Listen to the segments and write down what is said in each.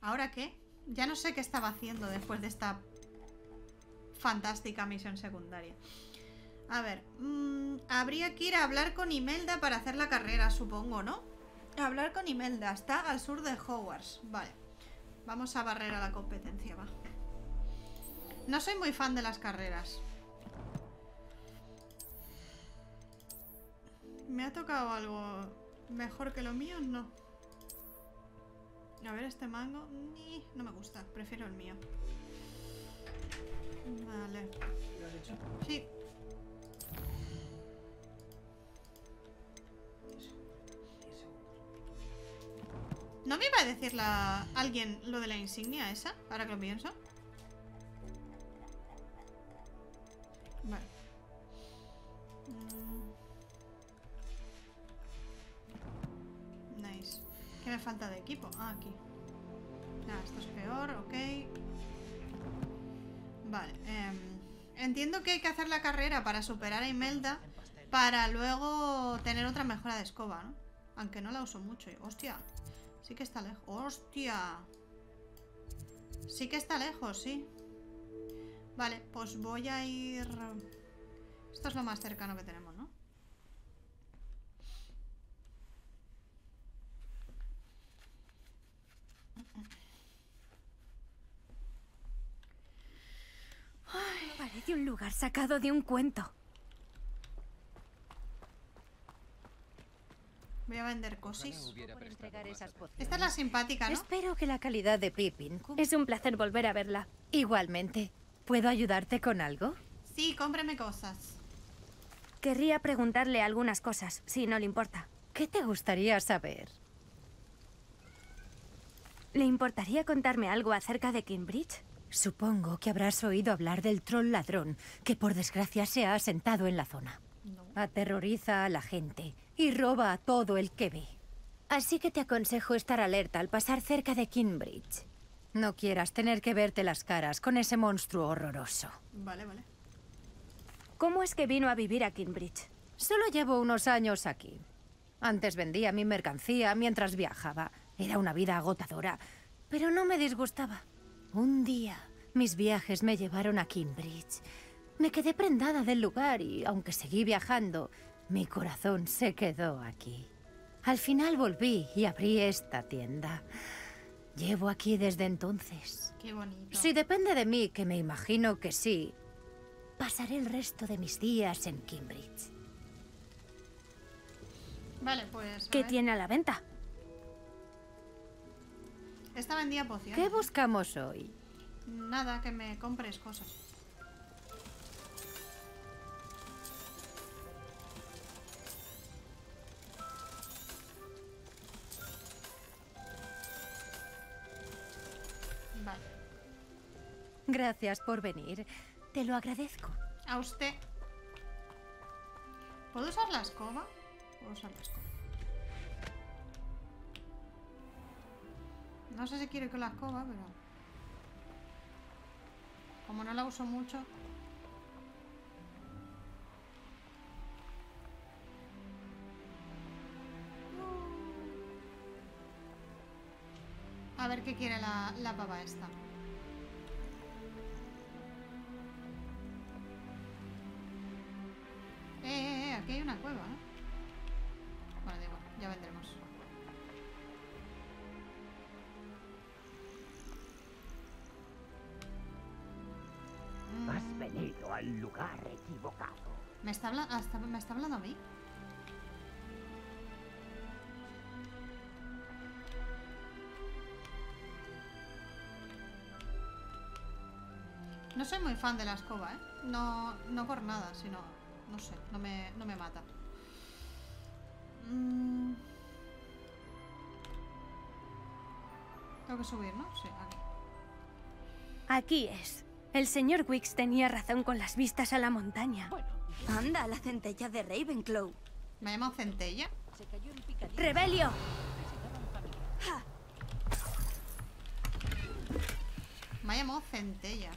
¿Ahora qué? Ya no sé qué estaba haciendo después de esta fantástica misión secundaria. A ver, habría que ir a hablar con Imelda para hacer la carrera, supongo, ¿no? Hablar con Imelda, está al sur de Hogwarts. Vale, vamos a barrer a la competencia, va. No soy muy fan de las carreras. ¿Me ha tocado algo mejor que lo mío? No. A ver, este mango... no me gusta, prefiero el mío. Vale. ¿Lo has hecho? Sí. ¿No me iba a decir alguien lo de la insignia esa? Ahora que lo pienso. Vale. Nice. ¿Qué me falta de equipo? Ah, aquí. Nada, esto es peor, ok. Vale. Entiendo que hay que hacer la carrera para superar a Imelda para luego tener otra mejora de escoba, ¿no? Aunque no la uso mucho. Hostia. Sí que está lejos. ¡Hostia! Sí que está lejos, sí. Vale, pues voy a ir... Esto es lo más cercano que tenemos, ¿no? Ay, parece un lugar sacado de un cuento. Voy a vender cosis. Esta es la simpática, ¿no? Espero que la calidad de Pippin... Es un placer volver a verla. Igualmente. ¿Puedo ayudarte con algo? Sí, cómprame cosas. Querría preguntarle algunas cosas, si no le importa. ¿Qué te gustaría saber? ¿Le importaría contarme algo acerca de Kimbridge? Supongo que habrás oído hablar del troll ladrón, que por desgracia se ha asentado en la zona. No. Aterroriza a la gente y roba a todo el que ve. Así que te aconsejo estar alerta al pasar cerca de Kimbridge. No quieras tener que verte las caras con ese monstruo horroroso. Vale, vale. ¿Cómo es que vino a vivir a Kimbridge? Solo llevo unos años aquí. Antes vendía mi mercancía mientras viajaba. Era una vida agotadora, pero no me disgustaba. Un día, mis viajes me llevaron a Kimbridge. Me quedé prendada del lugar y, aunque seguí viajando, mi corazón se quedó aquí. Al final volví y abrí esta tienda. Llevo aquí desde entonces. Qué bonito. Si depende de mí, que me imagino que sí, pasaré el resto de mis días en Kimbridge. Vale, pues... ¿Qué tiene a la venta? Esta vendía pociones. ¿Qué buscamos hoy? Nada, que me compres cosas. Vale. Gracias por venir. Te lo agradezco. A usted. ¿Puedo usar la escoba? Puedo usar la escoba. No sé si quiero ir con la escoba, pero... Como no la uso mucho... A ver qué quiere la pava esta. Aquí hay una cueva, ¿eh? Bueno, da igual, ya vendremos. Has venido al lugar equivocado. ¿Me está hablando a mí? No soy muy fan de la escoba, ¿eh? No por nada, sino... No sé, no me mata. Tengo que subir, ¿no? Sí, aquí. Aquí es. El señor Wicks tenía razón con las vistas a la montaña. Anda, la centella de Ravenclaw. ¿Me ha llamado centella? ¡Rebelio! Me ha llamado centella.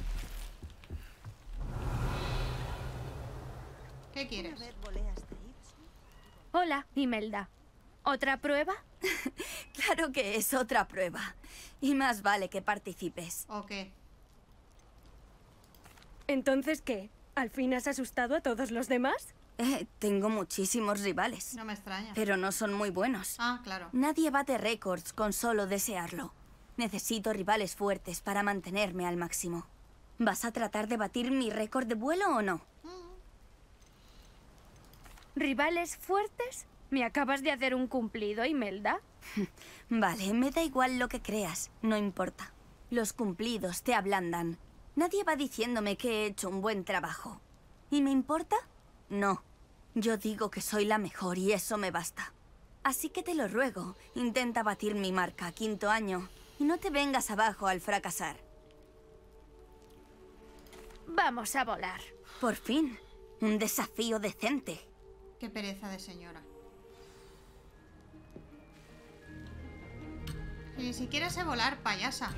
¿Qué quieres? Hola, Imelda. ¿Otra prueba? Claro que es otra prueba. Y más vale que participes. ¿O qué? ¿Entonces qué? ¿Al fin has asustado a todos los demás? Tengo muchísimos rivales. No me extraña. Pero no son muy buenos. Ah, claro. Nadie bate récords con solo desearlo. Necesito rivales fuertes para mantenerme al máximo. ¿Vas a tratar de batir mi récord de vuelo o no? ¿Rivales fuertes? ¿Me acabas de hacer un cumplido, Imelda? Vale, me da igual lo que creas. No importa. Los cumplidos te ablandan. Nadie va diciéndome que he hecho un buen trabajo. ¿Y me importa? No. Yo digo que soy la mejor y eso me basta. Así que te lo ruego, intenta batir mi marca, 5º año. Y no te vengas abajo al fracasar. Vamos a volar. Por fin, un desafío decente. Qué pereza de señora. Y ni siquiera sé volar, payasa.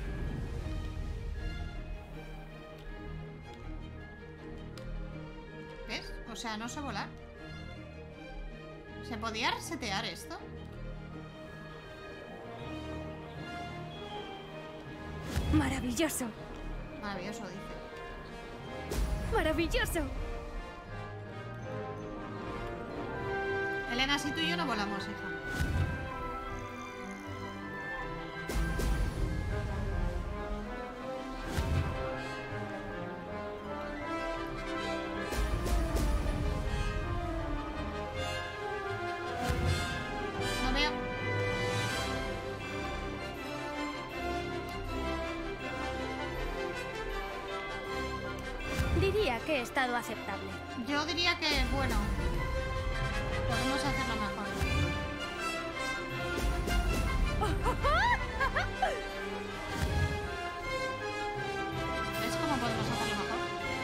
¿Ves? O sea, no sé volar. ¿Se podía resetear esto? Maravilloso. Maravilloso, dice. Maravilloso. Elena, si tú y yo no volamos, hija. No veo. Diría que he estado aceptable. Yo diría que, bueno, podemos hacerlo mejor. ¿Ves cómo podemos hacerlo mejor?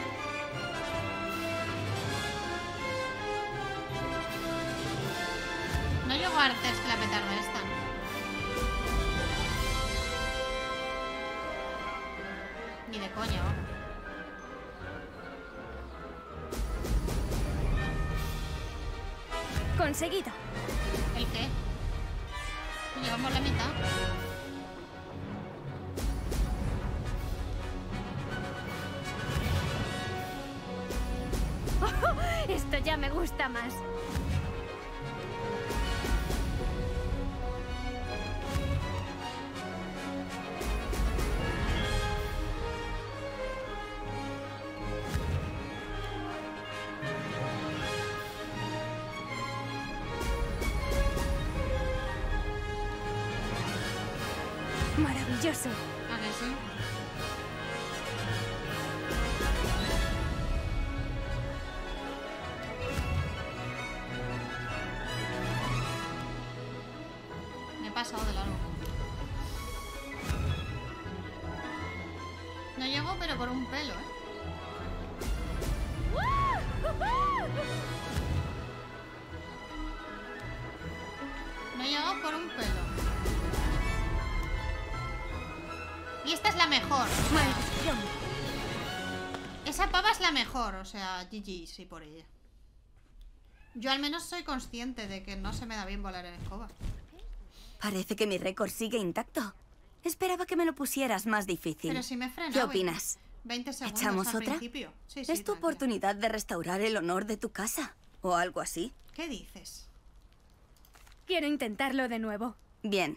No llego antes que la petarda esta, ¿no? Ni de coña, vamos. Conseguido. ¿El qué? Llevamos la mitad. Esto ya me gusta más. Maravilloso. ¿A que sí? Me he pasado de largo. No llego, pero por un pelo, ¿eh? No llego por un pelo. Y esta es la mejor. Maldición. Esa pava es la mejor, o sea, GG, sí, por ella. Yo al menos soy consciente de que no se me da bien volar en escoba. Parece que mi récord sigue intacto. Esperaba que me lo pusieras más difícil. Pero si me he frenado. ¿Qué opinas? 20 segundos ¿Echamos al otra? principio. Sí, sí, Es tu tranquila. oportunidad de restaurar el honor de tu casa. O algo así. ¿Qué dices? Quiero intentarlo de nuevo. Bien.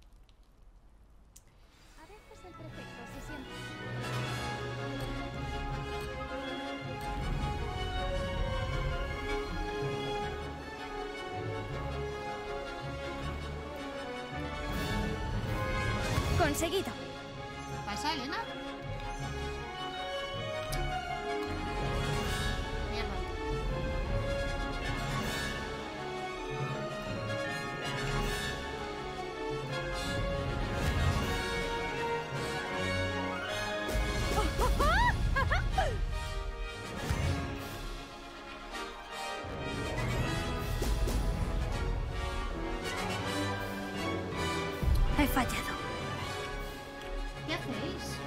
A veces el prefecto se siente... Conseguido. ¿Pasa, Elena? Mierda. He fallado. ¿Qué hacéis?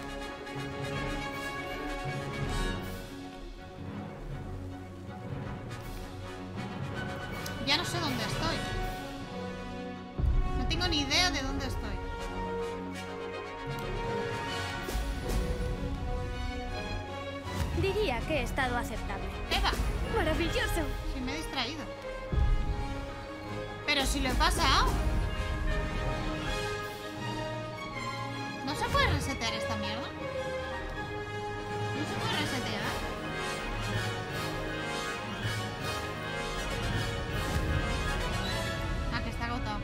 Ya no sé dónde estoy. No tengo ni idea de dónde estoy. que he estado aceptable. ¡Eva! ¡Maravilloso! Sí, me he distraído. Pero si lo he pasado. ¿No se puede resetear esta mierda? ¿No se puede resetear? Ah, que está agotado.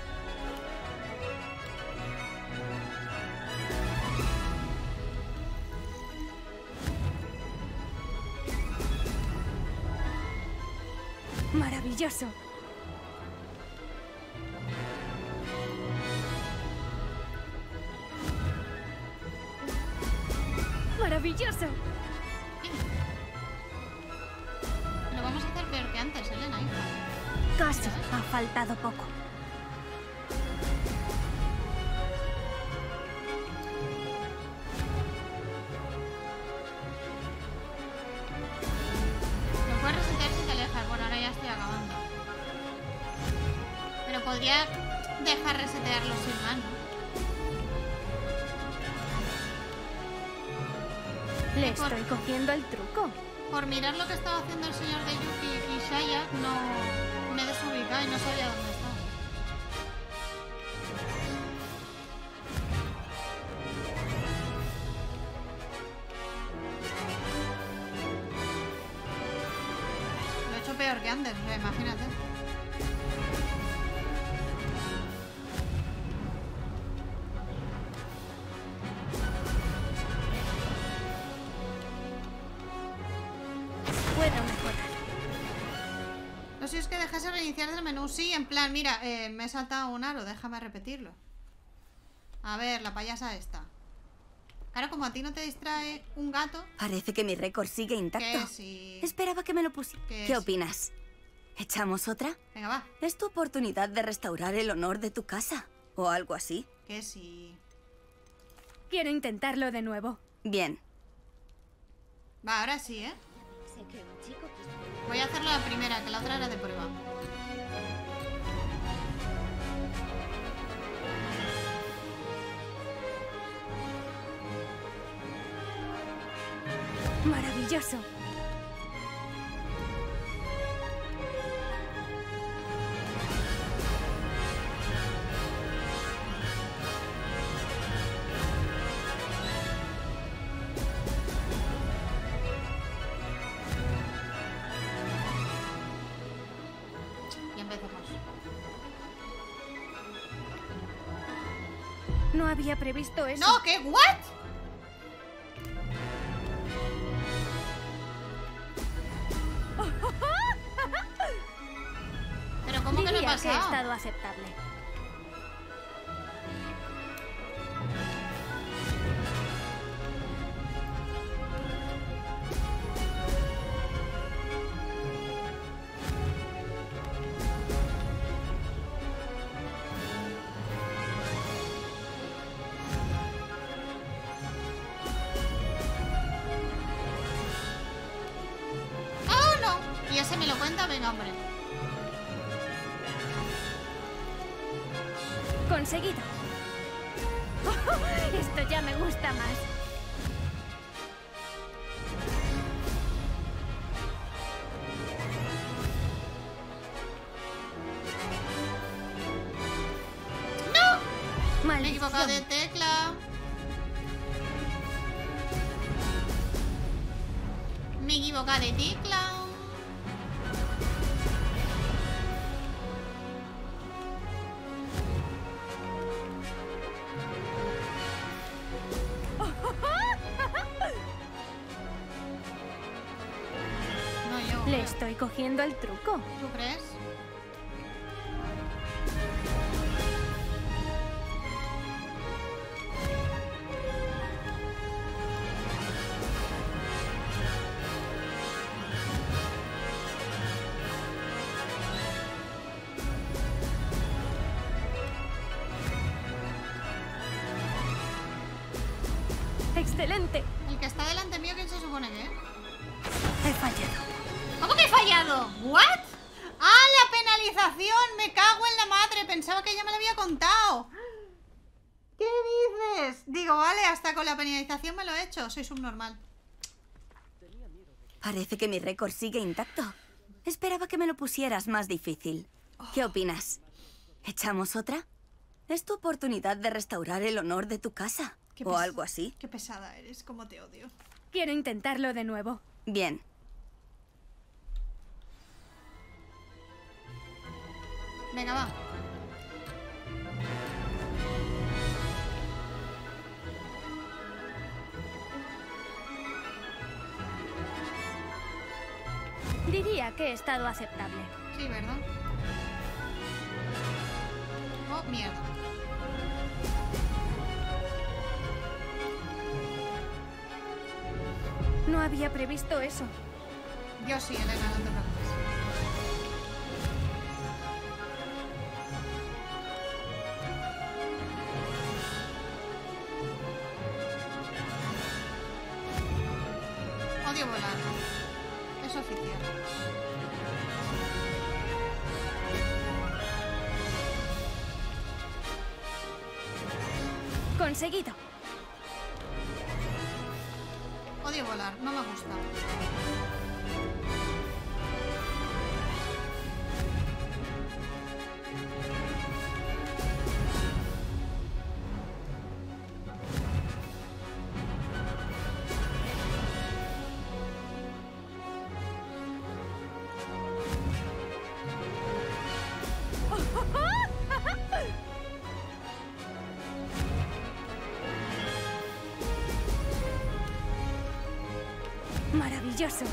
¡Maravilloso! ¡Maravilloso! Lo vamos a hacer peor que antes, Elena, hija. Casi. Ha faltado poco. Lo puedes resetear si te alejas. Bueno, ahora ya estoy acabando. Pero podría dejar resetearlo sin más, ¿no? Le estoy cogiendo el truco. Por mirar lo que estaba haciendo el señor de Yuki y Shaya, no me he desubicado y no sabía dónde estaba. Lo he hecho peor que antes, o sea, imagínate. Puedo mejorar. No sé si es que dejase reiniciar del menú. Sí, en plan, mira, me he saltado un aro, déjame repetirlo. A ver, la payasa esta. Claro, como a ti no te distrae un gato. Parece que mi récord sigue intacto. Que sí. Esperaba que me lo pusiera. Que ¿Qué sí. opinas? ¿Echamos otra? Venga, va. Es tu oportunidad de restaurar el honor de tu casa. O algo así. Que sí. Quiero intentarlo de nuevo. Bien. Va, ahora sí, ¿eh? Voy a hacerlo la primera, que la otra era de prueba. ¡Maravilloso! Y empezamos. No había previsto eso. ¡No! ¿Qué? ¿What? ¿Pero cómo que no he Diría que he pasado? estado aceptable. ¡Oh, no! ¿Y ese me lo cuenta? Venga, hombre. Conseguido. Esto ya me gusta más. Me he equivocado de Maldición. tecla. Me he equivocado de tecla. No, yo. Le estoy cogiendo el truco. ¿Tú crees? ¡Excelente! El que está delante mío, ¿quién se supone que es? He fallado. ¿Cómo que he fallado? ¿What? ¡Ah, la penalización! ¡Me cago en la madre! Pensaba que ya me lo había contado. ¿Qué dices? Digo, vale, hasta con la penalización me lo he hecho. Soy subnormal. Parece que mi récord sigue intacto. Esperaba que me lo pusieras más difícil. ¿Qué opinas? ¿Echamos otra? Es tu oportunidad de restaurar el honor de tu casa. O algo así. Qué pesada eres, cómo te odio. Quiero intentarlo de nuevo. Bien. Venga, va. Diría que he estado aceptable. Sí, ¿verdad? Oh, mierda. No había previsto eso. Yo sí, Elena, no te preocupes. Odio volar. Es oficial. Conseguido. Odio volar, no me gusta. Maravilloso.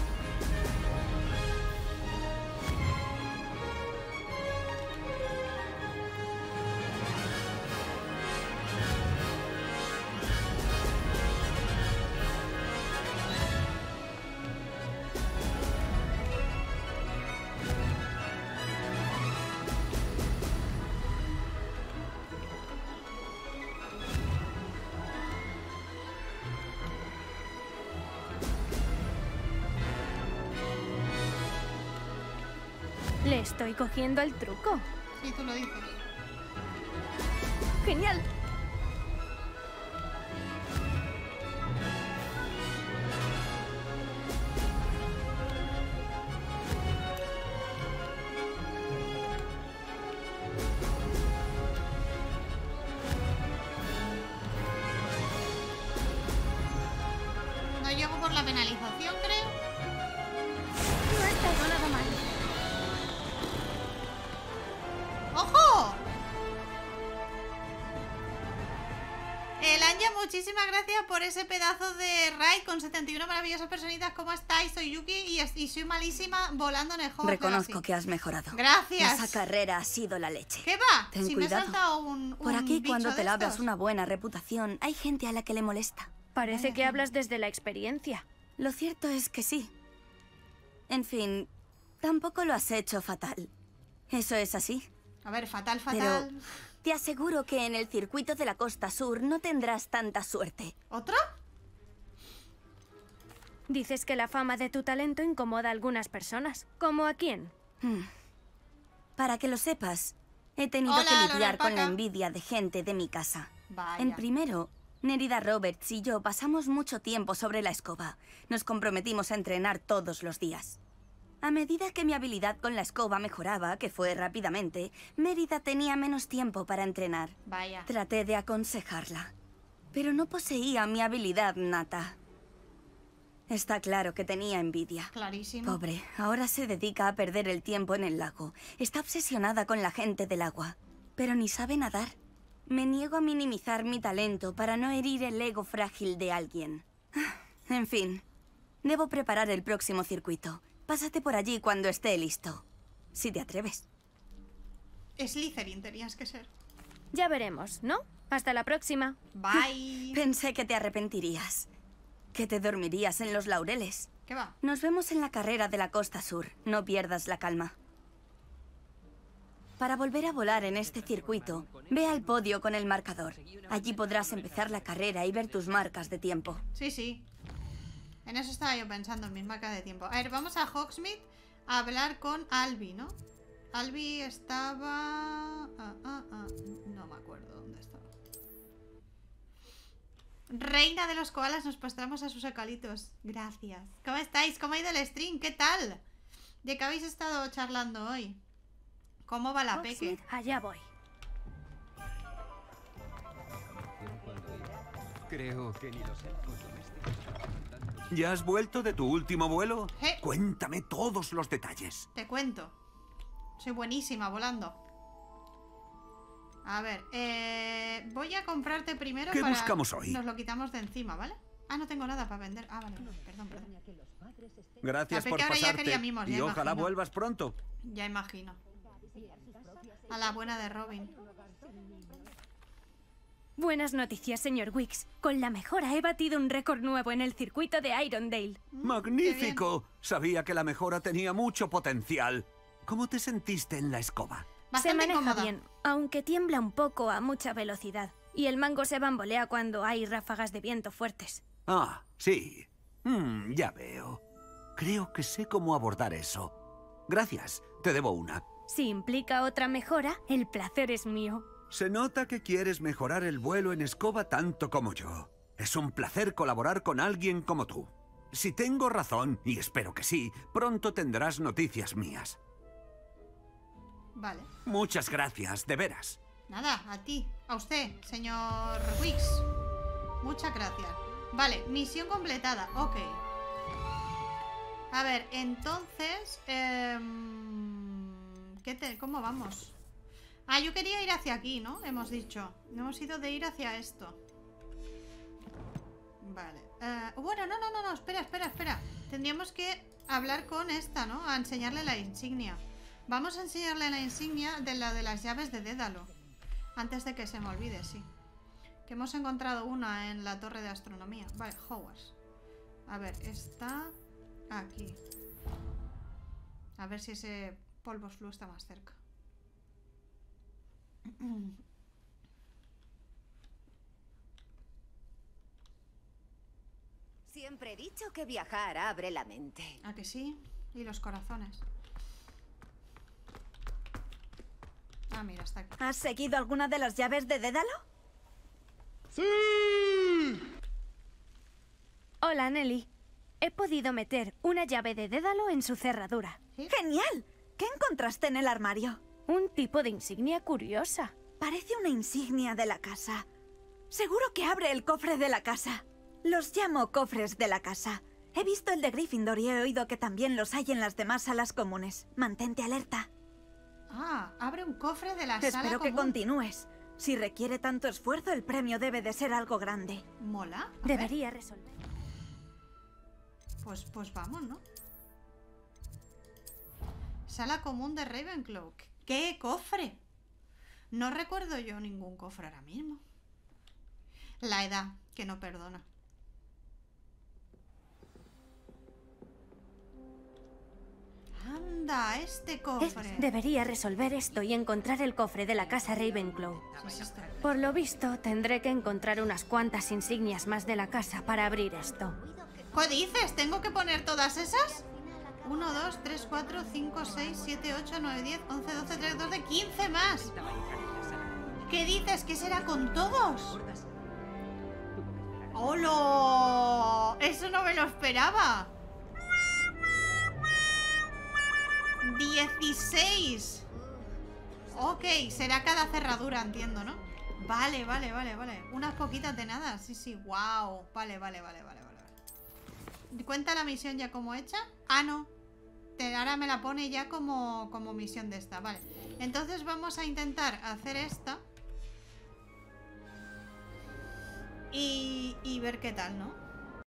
Le estoy cogiendo el truco. Sí, tú lo dices. ¡Genial! No llego por la penalización, creo. No ha estado nada mal. ¡Ojo! Elanya, muchísimas gracias por ese pedazo de raid con 71 maravillosas personitas. ¿Cómo estáis? Soy Yuki y soy malísima volando en el juego. Reconozco que has mejorado. Gracias. Esa carrera ha sido la leche. ¿Qué va? Ten si cuidado. me he saltado un Por aquí, bicho cuando te de labras estos. una buena reputación, hay gente a la que le molesta. Parece que hablas desde la experiencia. Lo cierto es que sí. En fin, tampoco lo has hecho fatal. Eso es así. A ver, fatal, Pero fatal. te aseguro que en el circuito de la Costa Sur no tendrás tanta suerte. ¿Otra? Dices que la fama de tu talento incomoda a algunas personas. ¿Como a quién? Para que lo sepas, he tenido Hola, que Lora lidiar con la Alpaca. envidia de gente de mi casa. Vaya. En primero, Nerida Roberts y yo pasamos mucho tiempo sobre la escoba. Nos comprometimos a entrenar todos los días. A medida que mi habilidad con la escoba mejoraba, que fue rápidamente, Mérida tenía menos tiempo para entrenar. Vaya. Traté de aconsejarla, pero no poseía mi habilidad nata. Está claro que tenía envidia. Clarísimo. Pobre, ahora se dedica a perder el tiempo en el lago. Está obsesionada con la gente del agua, pero ni sabe nadar. Me niego a minimizar mi talento para no herir el ego frágil de alguien. En fin, debo preparar el próximo circuito. Pásate por allí cuando esté listo, si te atreves. Slytherin tenías que ser. Ya veremos, ¿no? Hasta la próxima. Bye. Pensé que te arrepentirías, que te dormirías en los laureles. ¿Qué va? Nos vemos en la carrera de la Costa Sur. No pierdas la calma. Para volver a volar en este circuito, ve al podio con el marcador. Allí podrás empezar la carrera y ver tus marcas de tiempo. Sí, sí. En eso estaba yo pensando, en mis marcas de tiempo. A ver, vamos a Hogsmeade a hablar con Albi, ¿no? Albi estaba... No me acuerdo dónde estaba. Reina de los koalas, nos postramos a sus ecalitos. Gracias. ¿Cómo estáis? ¿Cómo ha ido el stream? ¿Qué tal? ¿De qué habéis estado charlando hoy? ¿Cómo va la peque? Allá voy. Creo que ni los elfos domésticos. ¿Ya has vuelto de tu último vuelo? Cuéntame todos los detalles. Te cuento. Soy buenísima volando. A ver, voy a comprarte primero. ¿Qué buscamos hoy? Nos lo quitamos de encima, ¿vale? Ah, no tengo nada para vender. Ah, vale, perdón. Gracias por ahora ya quería pasarte. mimos, Y ya ojalá imagino. vuelvas pronto. Ya imagino. A la buena de Robin. Buenas noticias, señor Wicks. Con la mejora he batido un récord nuevo en el circuito de Irondale. ¡Magnífico! Sabía que la mejora tenía mucho potencial. ¿Cómo te sentiste en la escoba? Se Bastante maneja cómoda. bien, aunque tiembla un poco a mucha velocidad. Y el mango se bambolea cuando hay ráfagas de viento fuertes. Ah, sí. Ya veo. Creo que sé cómo abordar eso. Gracias, te debo una. Si implica otra mejora, el placer es mío. Se nota que quieres mejorar el vuelo en escoba tanto como yo. Es un placer colaborar con alguien como tú. Si tengo razón, y espero que sí, pronto tendrás noticias mías. Vale. Muchas gracias, de veras. Nada, a ti. A usted, señor Wicks. Muchas gracias. Vale, misión completada. Ok. A ver, entonces... ¿Cómo vamos? Ah, yo quería ir hacia aquí, ¿no? Hemos dicho. Hemos ido de ir hacia esto. Vale. Bueno, no. Espera. Tendríamos que hablar con esta, ¿no? A enseñarle la insignia. Vamos a enseñarle la insignia de la de las llaves de Dédalo. Antes de que se me olvide, sí. Que hemos encontrado una en la torre de astronomía. Vale, Hogwarts. A ver, está aquí. A ver si ese polvo flu está más cerca. Siempre he dicho que viajar abre la mente. ¿A que sí? Y los corazones. Ah, mira, está aquí. ¿Has seguido alguna de las llaves de Dédalo? Hola, Nelly. He podido meter una llave de Dédalo en su cerradura. ¡Genial! ¿Qué encontraste en el armario? Un tipo de insignia curiosa. Parece una insignia de la casa. Seguro que abre el cofre de la casa. Los llamo cofres de la casa. He visto el de Gryffindor y he oído que también los hay en las demás salas comunes. Mantente alerta. Ah, abre un cofre de la sala Espero que común. continúes. Si requiere tanto esfuerzo, el premio debe de ser algo grande. ¿Mola? A ver. Debería resolver. Pues vamos, ¿no? Sala común de Ravenclaw. ¿Qué cofre? No recuerdo yo ningún cofre ahora mismo. La edad, que no perdona. Anda, este cofre. Debería resolver esto y encontrar el cofre de la casa Ravenclaw. ¿Qué es esto? Por lo visto, tendré que encontrar unas cuantas insignias más de la casa para abrir esto. ¿Qué dices? ¿Tengo que poner todas esas? 1, 2, 3, 4, 5, 6, 7, 8, 9, 10, 11, 12, 13, 14, 15 más. ¿Qué dices? ¿Qué será con todos? ¡Hola! Eso no me lo esperaba. 16. Ok, será cada cerradura, entiendo, ¿no? Vale. Unas poquitas de nada. Sí, wow. Vale. ¿Cuenta la misión ya como hecha? Ah, no. Ahora me la pone ya como misión de esta. Vale. Entonces vamos a intentar hacer esta. Y ver qué tal, ¿no?